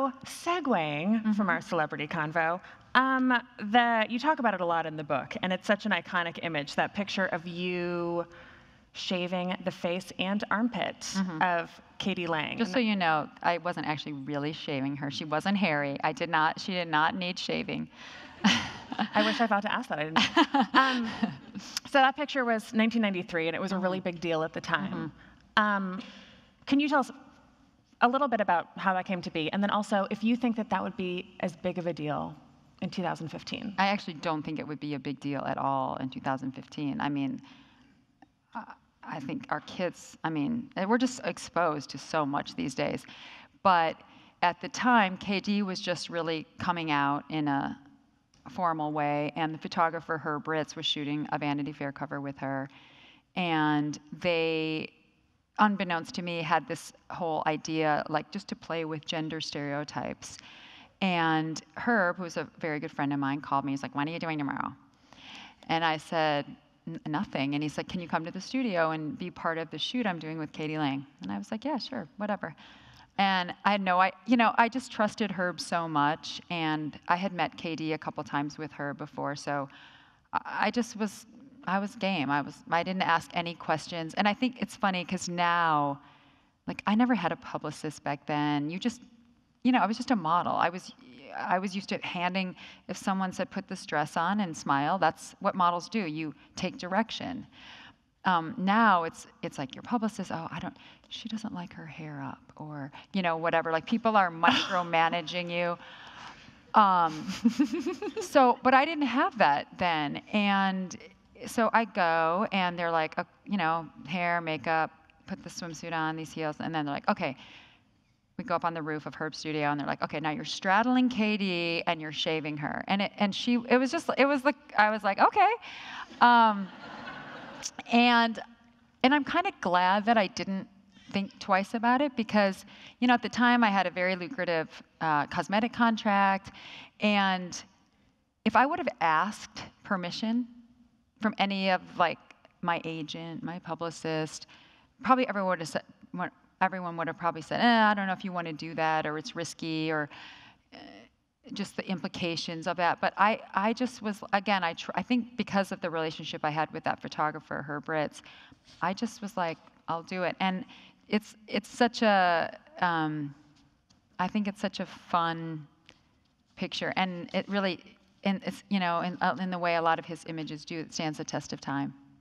So, segueing from our celebrity convo, you talk about it a lot in the book, and it's such an iconic image, that picture of you shaving the face and armpit of Katie Lang. Just so you know, I wasn't actually really shaving her. She wasn't hairy. She did not need shaving. I wish I thought to ask that. I didn't. So that picture was 1993, and it was a really big deal at the time. Can you tell us a little bit about how that came to be, and then also if you think that that would be as big of a deal in 2015? I actually don't think it would be a big deal at all in 2015. I mean, I think our kids, we're just exposed to so much these days. But at the time, KD was just really coming out in a formal way, and the photographer, Herb Ritz, was shooting a Vanity Fair cover with her. And they, unbeknownst to me, had this whole idea, like, just to play with gender stereotypes. And Herb, who's a very good friend of mine, called me. He's like, "What are you doing tomorrow?" And I said, "Nothing." And he's like, "Can you come to the studio and be part of the shoot I'm doing with Katie Lang?" And I was like, "Yeah, sure, whatever." And I just trusted Herb so much, and I had met Katie a couple times with her before, so I was game. I didn't ask any questions. And I think it's funny because now, like, I never had a publicist back then. I was just a model. I was used to handing, if someone said, "Put this dress on and smile," that's what models do. You take direction. Now it's like your publicist, she doesn't like her hair up, or, whatever. Like, people are micromanaging you. But I didn't have that then. And so I go, and they're like, hair, makeup, put the swimsuit on, these heels. And then they're like, "Okay." We go up on the roof of Herb's studio, and they're like, "Okay, now you're straddling Katie and you're shaving her." And I was like, "Okay." And I'm kind of glad that I didn't think twice about it, because, at the time I had a very lucrative cosmetic contract, and if I would have asked permission from any of, like, my agent, my publicist, probably everyone would have probably said, "I don't know if you want to do that, or it's risky, or just the implications of that." But I just was, again, I think because of the relationship I had with that photographer, Herb Ritz, I just was like, I'll do it. And it's such a, I think it's such a fun picture, and it really, and it's, in the way a lot of his images do, it stands the test of time.